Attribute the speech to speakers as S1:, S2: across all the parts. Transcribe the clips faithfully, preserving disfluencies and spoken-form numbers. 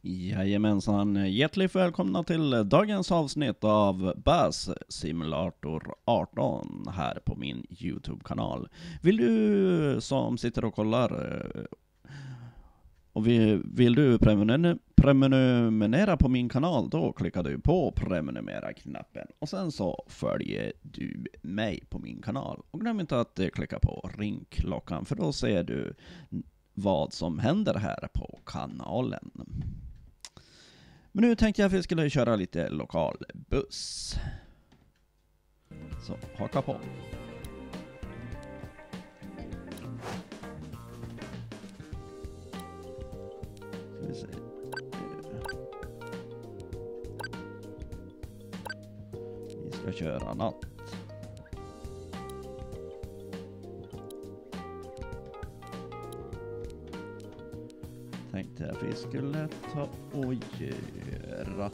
S1: Jajamensan, hjärtligt välkomna till dagens avsnitt av Bus Simulator arton här på min YouTube-kanal. Vill du som sitter och kollar och vill, vill du prenumer- prenumerera på min kanal, då klickar du på prenumerera-knappen och sen så följer du mig på min kanal. Och glöm inte att klicka på ringklockan, för då ser du vad som händer här på kanalen. Men nu tänkte jag att vi skulle köra lite lokal buss. Så haka på. Ska vi se. Vi ska köra natt. Tänkte att vi skulle ta och göra.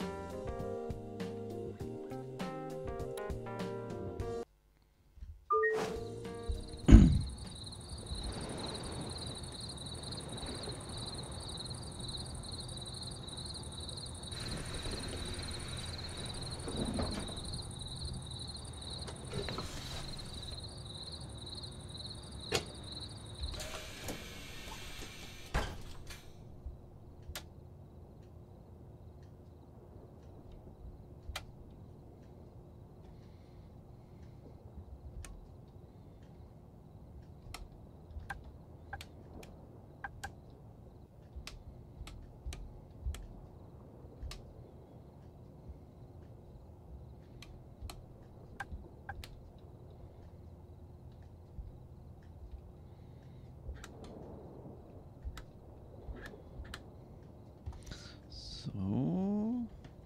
S1: Så.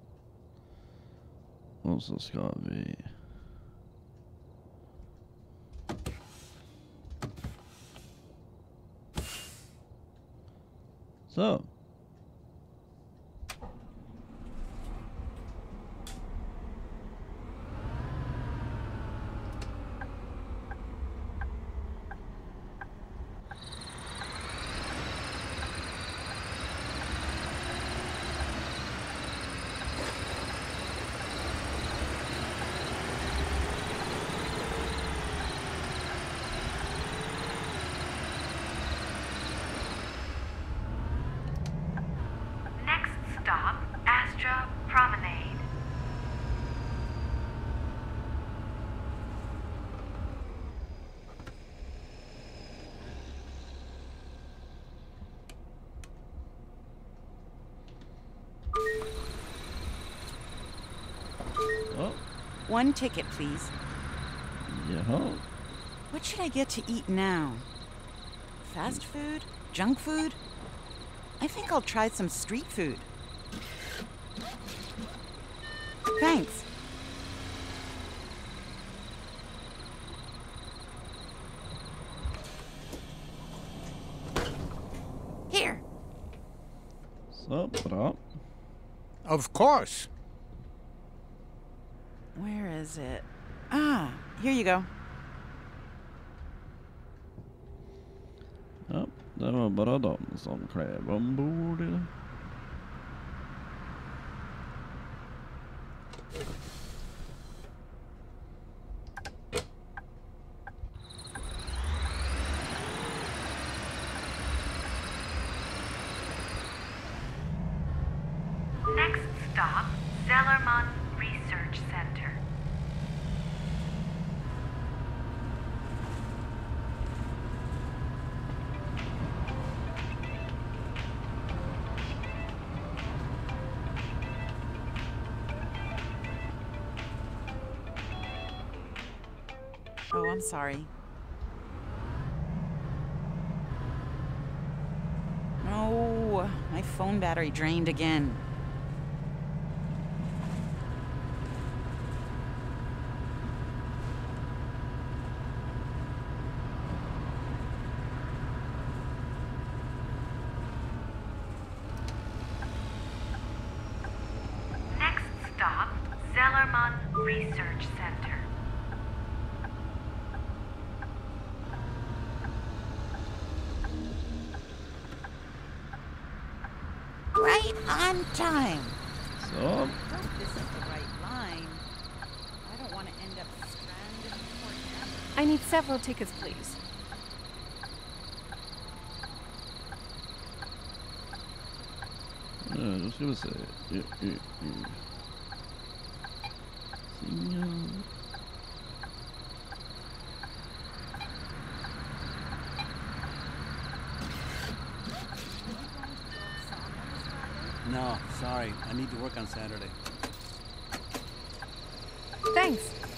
S1: Och så ska vi... Så.
S2: Stop, Astra Promenade.
S1: Oh.
S3: One ticket, please.
S1: Jaha.
S3: What should I get to eat now? Fast food? Junk food? I think I'll try some street food. Thanks. Here.
S1: Så bra.
S4: Of course.
S3: Where is it? Ah, here you go.
S1: Ja, det var bara de som klev ombord.
S2: Next stop, Zellerman Research Center.
S3: Oh, I'm sorry. No, my phone battery drained again.
S2: Next stop, Zellerman Research Center.
S3: Right on time.
S1: Så.
S3: I hope this is the right line. I don't want to end up stranded in Port Amber.
S5: I need several tickets, please.
S1: Nu då ska vi se. Uh, uh, uh. Signal.
S6: No, sorry. I need to work on Saturday.
S5: Thanks.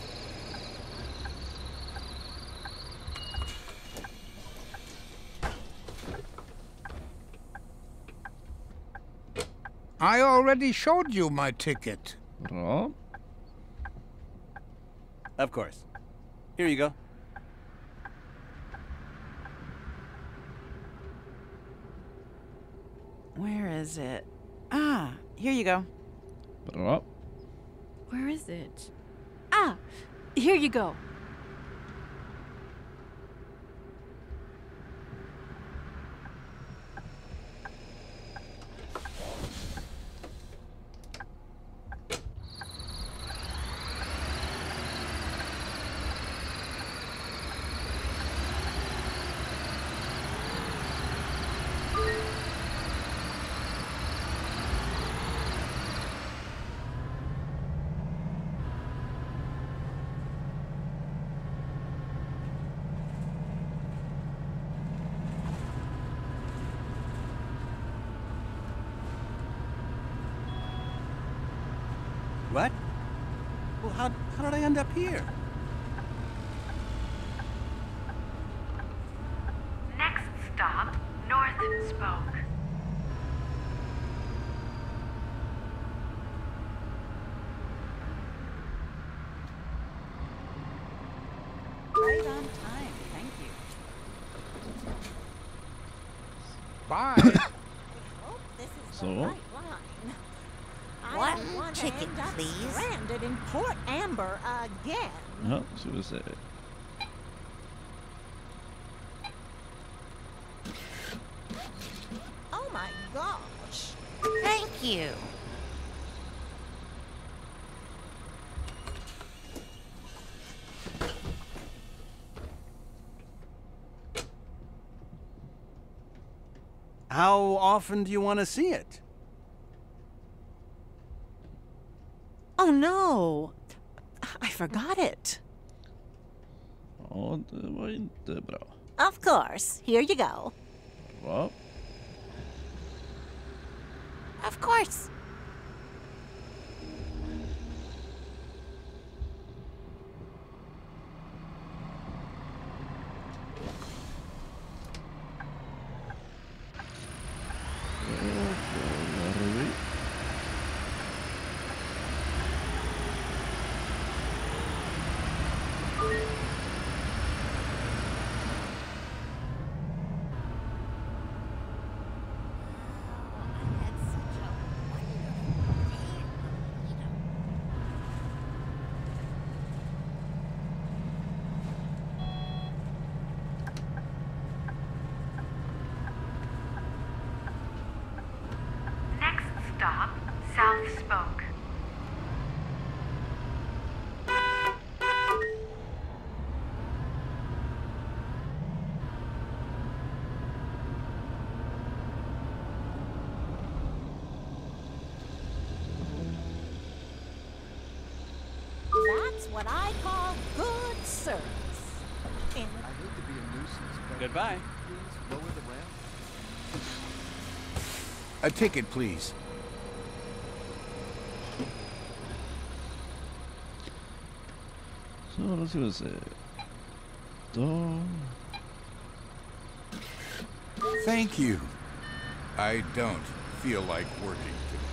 S4: I already showed you my ticket.
S1: Bra.
S6: Of course. Here you go.
S3: Where is it? Ah, here you go.
S1: Bra.
S5: Where is it? Ah, here you go.
S6: What? Well, how, how did I end up here?
S2: Next stop, North Spoke.
S3: Right on time. Thank you.
S4: Bye.
S7: Hope this is
S1: So?
S7: the right line. I
S3: One
S7: don't want to
S3: ticket,
S7: end up
S3: please.
S7: stranded in Port Amber again.
S1: Ja, ska vi se.
S7: Oh my gosh.
S3: Thank you.
S6: How often do you want to see it?
S7: Oh no. I forgot it.
S1: Ja, det var inte bra.
S7: Of course. Here you go.
S1: Bra.
S3: Of course.
S1: Då börjar vi.
S3: I had such a wonderful day.
S2: Next stop, South Spoke.
S7: That's what I call good service. In
S6: Goodbye.
S4: A ticket, please.
S1: Så då ska vi se. Då...
S4: Thank you. I don't feel like working today.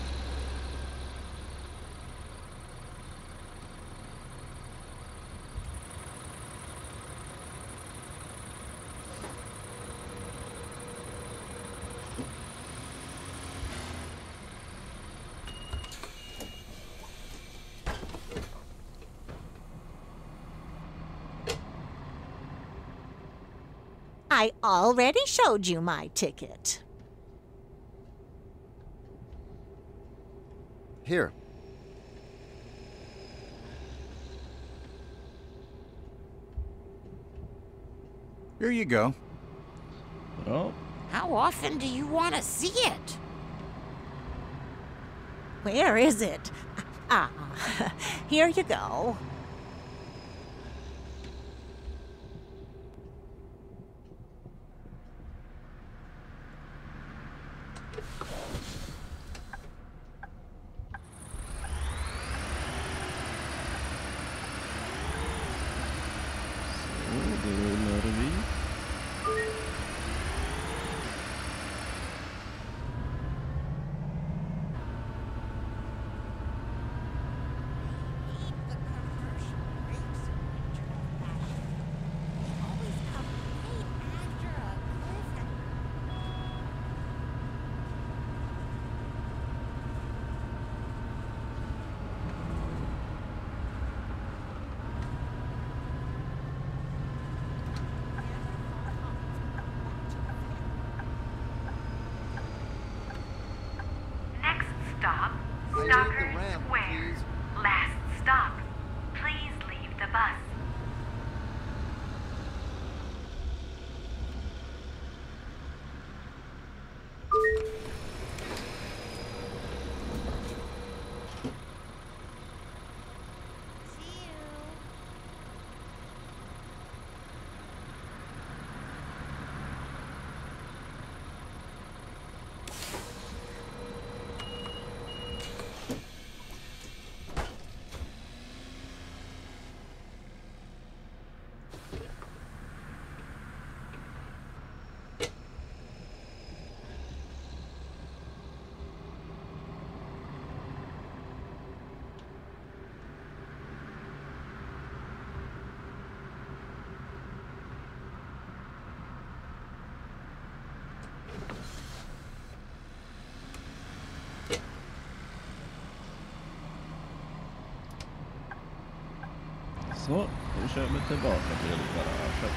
S7: I already showed you my ticket.
S8: Here.
S4: Here you go.
S1: Bra.
S7: How often do you want to see it? Where is it? Ah, here you go.
S1: Så, då rullar vi.
S7: The commercial breaks in regional fashion. They always come right after a cliffhanger.
S2: Next stop,
S8: I need the
S2: Stalker
S8: ramp,
S2: Square.
S8: please.
S2: Last stop. Please leave the bus.
S7: See you.
S1: Så, då kör vi tillbaka till garaget.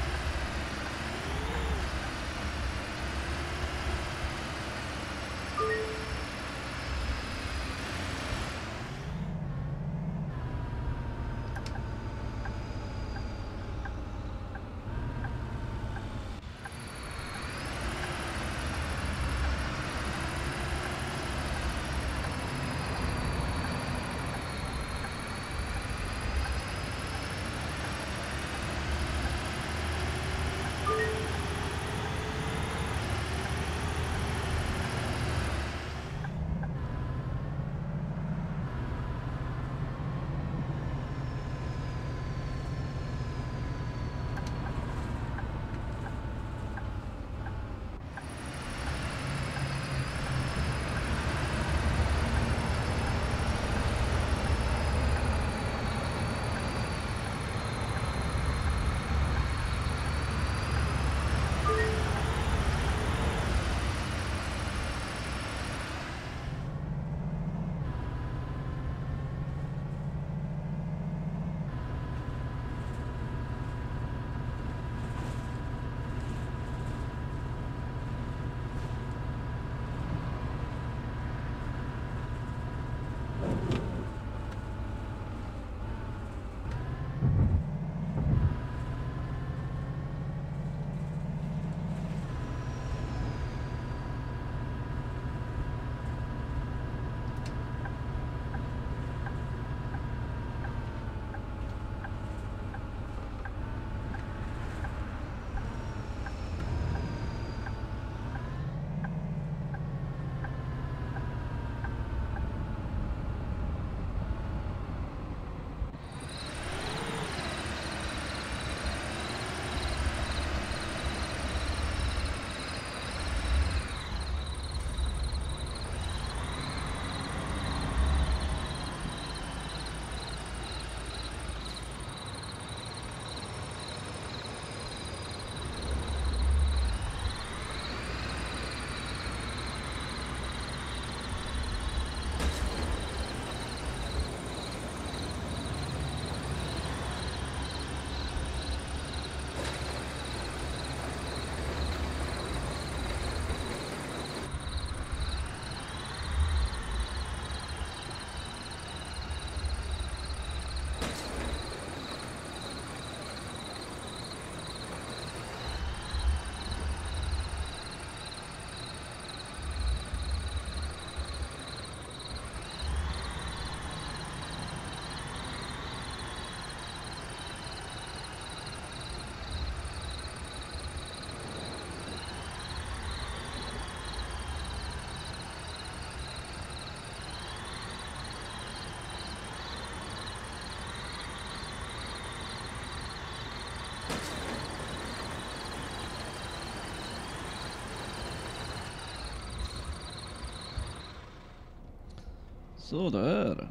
S1: Så där.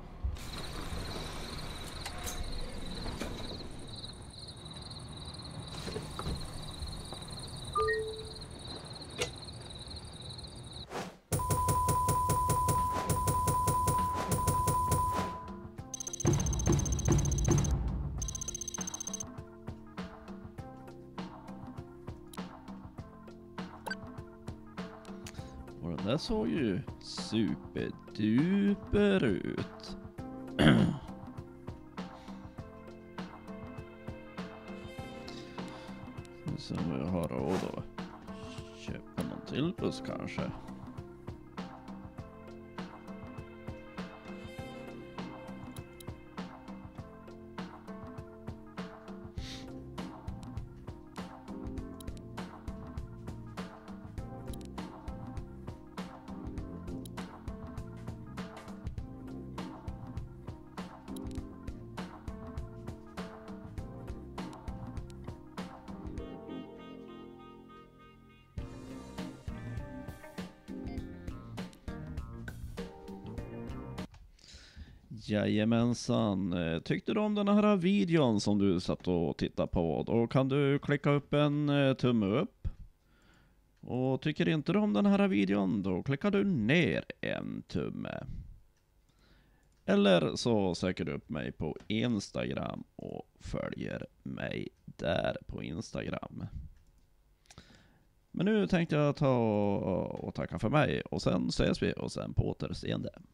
S1: Och den där såg ju superduper ut. Så vad jag har råd att köpa någon till buss kanske. Jajamensan. Tyckte du om den här videon som du satt och tittade på, då kan du klicka upp en tumme upp. Och tycker inte du om den här videon, då klickar du ner en tumme. Eller så söker du upp mig på Instagram och följer mig där på Instagram. Men nu tänkte jag ta och tacka för mig, och sen ses vi och sen på återseende.